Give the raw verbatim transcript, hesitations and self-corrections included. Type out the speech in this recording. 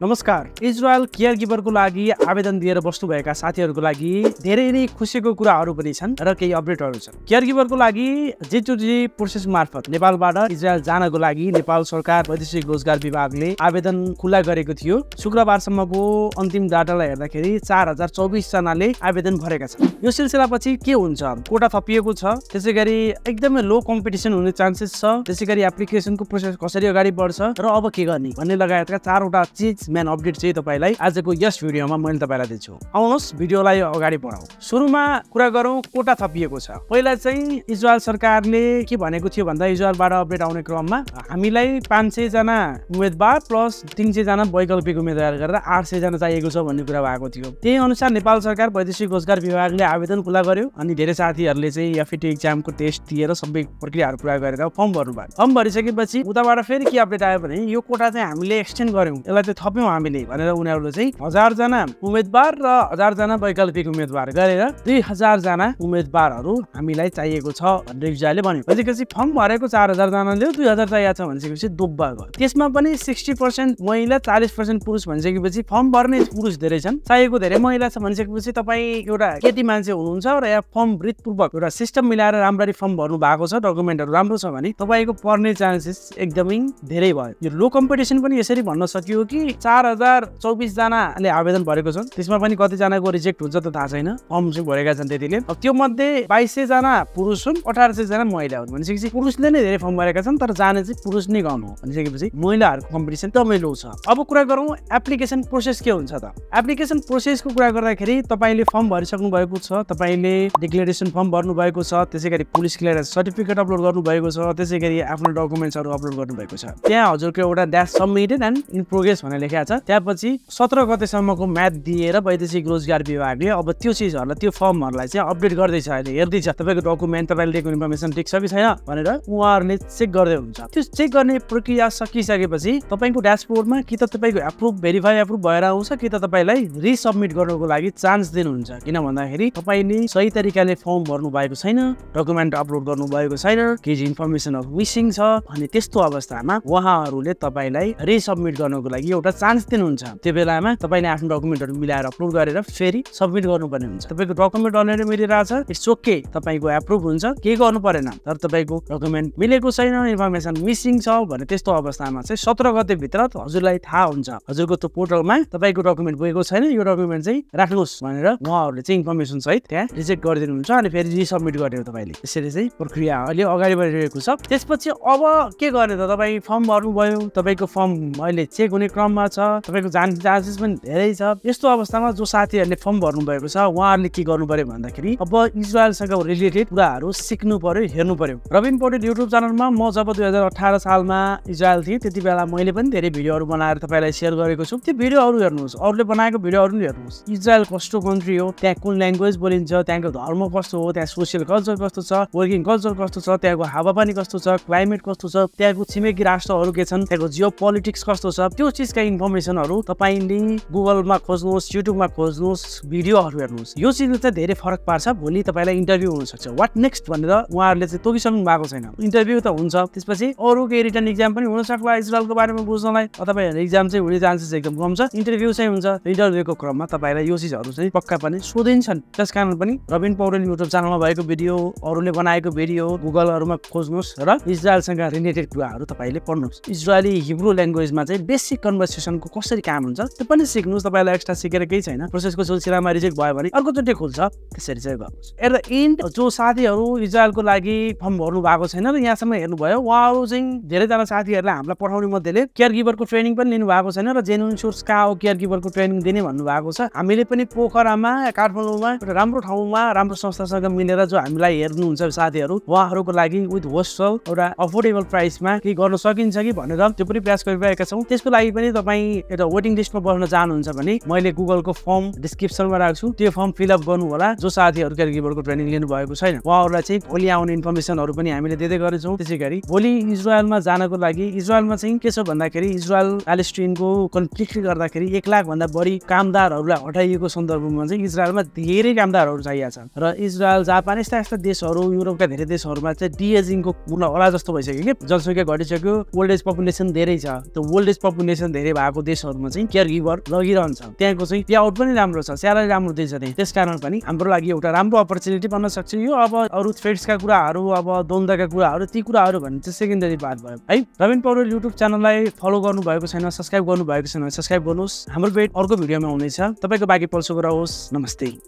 नमस्कार। Israel care गिभरको लागि आवेदन दिएर बस्नुभएका साथीहरूको लागि धेरै नै खुसीको कुराहरू पनि छन् र केही अपडेटहरू छन्। केयर गिभरको लागि जी टू जी प्रोसेस मार्फत नेपालबाट इजरायल जानको लागि नेपाल सरकार वैदेशिक रोजगार विभागले आवेदन खुला गरेको थियो। शुक्रबारसम्मको अन्तिम डाटालाई हेर्दाखेरि चार हजार चौबिस जनाले आवेदन भरेका छन्। यो सिलसिलापछि के हुन्छ? कोटा थपिएको छ, त्यसै गरी एकदमै लो कम्पिटिसन हुने चान्सेस छ, त्यसै गरी एप्लिकेसनको प्रोसेस कसरी अगाडि बढ्छ र अब के गर्ने भन्ने लगायतका चारवटा चिज मेन अपडेट चाहिँ तपाईलाई आजको यस भिडियोमा मैले तपाईलाई दिन्छु। आउनुहोस् भिडियोलाई अगाडि बढाउँ। सुरुमा कुरा गरौँ कोटा थपिएको छ। पहिला चाहिँ इजरायल सरकारले के भनेको थियो भन्दा इजरायलबाट अपडेट आउने क्रममा हामीलाई पाँच सय जना उम्मेदवार प्लस तीन सय जना वैकल्पिक उम्मेदवार गरेर आठ सय जना चाहिएको छ भन्ने कुरा भएको थियो। त्यही अनुसार नेपाल सरकार वैदेशिक रोजगार विभागले आवेदन खुला गर्यो अनि धेरै साथीहरूले चाहिँ एफईटी एक्जामको टेस्ट दिएर सबै प्रक्रियाहरू पुरा गरेर फर्म भर्नु भयो। फर्म भरिसकेपछि उताबाट फेरि के अपडेट आयो भने यो कोटा चाहिँ हामीले एक्सटेन्ड गर्यौँ, यसलाई चाहिँ थप्यौँ हामीले भनेर उनीहरूले चाहिँ हजार जना उम्मेदवार र हजार जना वैकल्पिक उम्मेदवार गरेर दुई हजार जना उम्मेदवारहरू हामीलाई चाहिएको छ भनेर इजरायलले भन्यो। त्यसपछि फर्म भरेको चार हजार जनाले दुई हजार चाहिएको छ भनिसकेपछि दुब्बा गयो। त्यसमा पनि सिक्सटी पर्सेन्ट महिला चालिस पर्सेन्ट पुरुष भनिसकेपछि फर्म भर्ने पुरुष धेरै छन्, चाहिएको धेरै महिला छ भनिसकेपछि तपाईँ एउटा केटी मान्छे हुनुहुन्छ र या फर्म वृत्तपूर्वक एउटा सिस्टम मिलाएर राम्ररी फर्म भर्नु भएको छ, डकुमेन्टहरू राम्रो छ भने तपाईँको पर्ने चान्सेस एकदमै धेरै भयो। यो लो कम्पिटिसन पनि यसरी भन्न सकियो कि चार हजार चौबिस जनाले आवेदन भरेको छन्, त्यसमा पनि कतिजनाको रिजेक्ट हुन्छ त थाहा छैन, फर्म चाहिँ भरेका छन् त्यतिले। अब त्यो मध्ये बाइस सय जना पुरुष हुन्, अठार सय जना महिला हुन् भनिसकेपछि पुरुषले नै धेरै फर्म भरेका छन्, तर जाने चाहिँ पुरुष नै कम हो भनिसकेपछि महिलाहरूको कम्पिटिसन एकदमै लो छ। अब कुरा गरौँ एप्लिकेसन प्रोसेस के हुन्छ त। एप्लिकेसन प्रोसेसको कुरा गर्दाखेरि तपाईँले फर्म भरिसक्नु भएको छ, तपाईँले डिक्लेरेसन फर्म भर्नु भएको छ, त्यसै गरी पुलिस क्लियरेन्स सर्टिफिकेट अपलोड गर्नु भएको छ, त्यसै गरी आफ्नो डकुमेन्ट्सहरू अपलोड गर्नु भएको छ। त्यहाँ हजुरको एउटा dash submitted and in progress भनेर लेखेको छ। त्यसपछि सत्र गतेसम्मको म्याथ दिएर वैदेशिक रोजगार विभागले अब त्यो चिजहरूलाई त्यो फर्महरूलाई चाहिँ अपडेट गर्दैछ, अहिले हेर्दैछ तपाईँको डकुमेन्ट तपाईँले दिएको इन्फर्मेसन ठिक छ कि छैन भनेर उहाँहरूले चेक गर्दै हुन्छ। त्यो चेक गर्ने प्रक्रिया सकिसकेपछि तपाईँको ड्यासबोर्डमा कि त तपाईँको एप्रुभ भेरिफाई एप्रुभ भएर आउँछ कि त तपाईँलाई रिसबमिट गर्नुको लागि चान्स दिनुहुन्छ। किन भन्दाखेरि तपाईँले सही तरिकाले फर्म भर्नु भएको छैन, डकुमेन्ट अपलोड गर्नु भएको छैन, केही इन्फर्मेसनहरू मिसिङ छ भने त्यस्तो अवस्थामा उहाँहरूले तपाईँलाई रिसबमिट गर्नुको लागि एउटा चान्स दिनुहुन्छ। त्यो बेलामा तपाईँले आफ्नो डकुमेन्टहरू मिलाएर अपलोड गरेर फेरि सबमिट गर्नुपर्ने हुन्छ। तपाईँको डकुमेन्ट अलरेडी मिलिरहेछ, इट्स ओके, तपाईँको एप्रुभ हुन्छ, केही गर्नु परेन। तर तपाईँको डकुमेन्ट मिलेको छैन, इन्फर्मेसन मिसिङ छ भने त्यस्तो अवस्थामा चाहिँ सत्र गते भित्र हजुरलाई थाहा हुन्छ, हजुरको त्यो पोर्टलमा तपाईँको डकुमेन्ट पुगेको छैन, यो डकुमेन्ट चाहिँ राख्नुहोस् भनेर उहाँहरूले चाहिँ इन्फर्मेसन सहित त्यहाँ रिजेक्ट गरिदिनुहुन्छ अनि फेरि रिसबमिट गर्यो तपाईँले। त्यसरी चाहिँ प्रक्रिया अहिले अगाडि बढिरहेको छ। त्यसपछि अब के गर्ने त? तपाईँ फर्म भर्नुभयो, तपाईँको फर्म अहिले चेक हुने क्रममा छ, तपाईँको जाने चान्सेस पनि धेरै छ। यस्तो अवस्थामा जो साथीहरूले फर्म भर्नु भएको छ उहाँहरूले के गर्नु पर्यो भन्दाखेरि अब इजरायलसँग रिलेटेड कुराहरू सिक्नु पर्यो, हेर्नु पर्यो। रबिन पौडेल युट्युब च्यानलमा म जब दुई हजार अठार सालमा इजरायल थिएँ त्यति बेला मैले पनि धेरै भिडियोहरू बनाएर तपाईँलाई सेयर गरेको छु। त्यो भिडियोहरू हेर्नुहोस्, अरूले बनाएको भिडियोहरू पनि हेर्नुहोस्। इजरायल कस्तो कन्ट्री हो, त्यहाँ कुन ल्याङ्ग्वेज बोलिन्छ, त्यहाँको धर्म कस्तो हो, त्यहाँ सोसियल कल्चर कस्तो छ, वर्किङ कल्चर कस्तो छ, त्यहाँको हावापानी कस्तो छ, क्लाइमेट कस्तो छ, त्यहाँको छिमेकी राष्ट्रहरू के छन्, त्यहाँको जियो पोलिटिक्स कस्तो छ, त्यो चिजका इन्फर्मेसनहरू तपाईँले गुगलमा खोज्नुहोस्, युट्युबमा खोज्नुहोस्, भिडियोहरू हेर्नुहोस्। यो चिजले चाहिँ धेरै फरक पार्छ। भोलि तपाईँलाई इन्टरभ्यू हुनसक्छ, वाट नेक्स्ट भनेर उहाँहरूले चाहिँ तोकिसक्नु भएको छैन। इन्टरभ्यू त हुन्छ, त्यसपछि अरू केही रिटर्न इक्जाम पनि हुन सक्ला इजरायलको बारेमा बुझ्नलाई, तपाईँहरू इक्जाम चाहिँ हुने चान्सेस एकदम कम छ। इन्टरभ्यू चाहिँ हुन्छ, इन्टरभ्यूको क्रममा तपाईँलाई यो चिजहरू चाहिँ पक्का पनि सोधिन्छन्। त्यस कारण पनि रबिन पौडेल युट्युब च्यानलमा भएको भिडियो, अरूले बनाएको भिडियो गुगलहरूमा खोज्नुहोस् र इजरायलसँग रिलेटेड कुराहरू तपाईँले पढ्नुहोस्। इजरायली हिब्रू ल्याङ्ग्वेजमा चाहिँ बेसिक कन्भर्सेसनको कसरी काम हुन्छ त्यो पनि सिक्नुहोस्। तपाईँलाई एक्स्ट्रा सिकेर केही छैन, प्रोसेसको सिलसिलामा रिजेक्ट भयो भने अर्कोचोटि खुल्छ, त्यसरी चाहिँ गर्नुहोस्। एट द एन्ड जो साथीहरू इजरायलको लागि फर्म भर्नु भएको छैन र यहाँसम्म हेर्नुभयो, उहाँहरू चाहिँ धेरैजना साथीहरूलाई हामीलाई पठाउने मध्येले केयर गिभरको ट्रेनिङ पनि लिनु भएको छैन र जेन्युन सोर्स कहाँ हो केयर गिभरको ट्रेनिङ दिने भन्नुभएको छ। हामीले पनि पोखरामा काठमाडौँमा एउटा राम्रो ठाउँमा राम्रो संस्थासँग मिलेर जो हामीलाई हेर्नुहुन्छ साथीहरू, उहाँहरूको लागि विथ होस्टल एउटा अफोर्डेबल प्राइसमा के गर्न सकिन्छ कि भनेर त्यो पनि प्रयास गरिरहेका छौँ। त्यसको लागि पनि तपाईँ एउटा वेटिङ लिस्टमा बस्न चाहनुहुन्छ भने मैले गुगलको फर्म डिस्क्रिप्सनमा राख्छु, त्यो फर्म फिलअप गर्नु होला। जो साथीहरू केयर गिभरको ट्रेनिङ लिनु भएको छैन उहाँहरूलाई चाहिँ भोलि आउने इन्फर्मेसनहरू पनि हामीले दिँदै गरेछौँ। त्यसै गरी भोलि इजरायलमा जानको लागि इजरायलमा चाहिँ के छ भन्दाखेरि इजरायल प्यालेस्टाइनको कन्फ्लिक्टले गर्दाखेरि एक लाख भन्दा बढी कामदारहरूलाई हटाइएको सन्दर्भमा चाहिँ इजरायलमा धेरै कामदारहरू चाहिएको छ र इजरायल, जापान यस्ता यस्ता देशहरू, युरोपका धेरै देशहरूमा चाहिँ डिएजिङको पूर्ण होला जस्तो भइसक्यो कि जनसङ्ख्या घटिसक्यो, ओल्ड एज पपुलेसन धेरै छ। त्यो ओल्ड एज पपुलेसन धेरै भएको भएको देशहरूमा चाहिँ केयर गिभर लगिरहन्छ। त्यहाँको चाहिँ पे आउट पनि राम्रो छ, स्यालेरी राम्रो दिन्छ नि। त्यसकारण पनि हाम्रो लागि एउटा राम्रो अपर्च्युनिटी बन्न सक्छ यो। अब अरू थ्रेड्सका कुराहरू, अब द्वन्द्वका कुराहरू, ती कुराहरू भन्ने चाहिँ सेकेन्डरी बात भयो है। रबिन पौडेल युट्युब च्यानललाई फलो गर्नु भएको छैन, सब्सक्राइब गर्नु भएको छैन, सब्सक्राइब गर्नुहोस्। हाम्रो भेट अर्को भिडियोमा हुनेछ। तपाईँको बाँकी पल शुभ रहोस्। नमस्ते।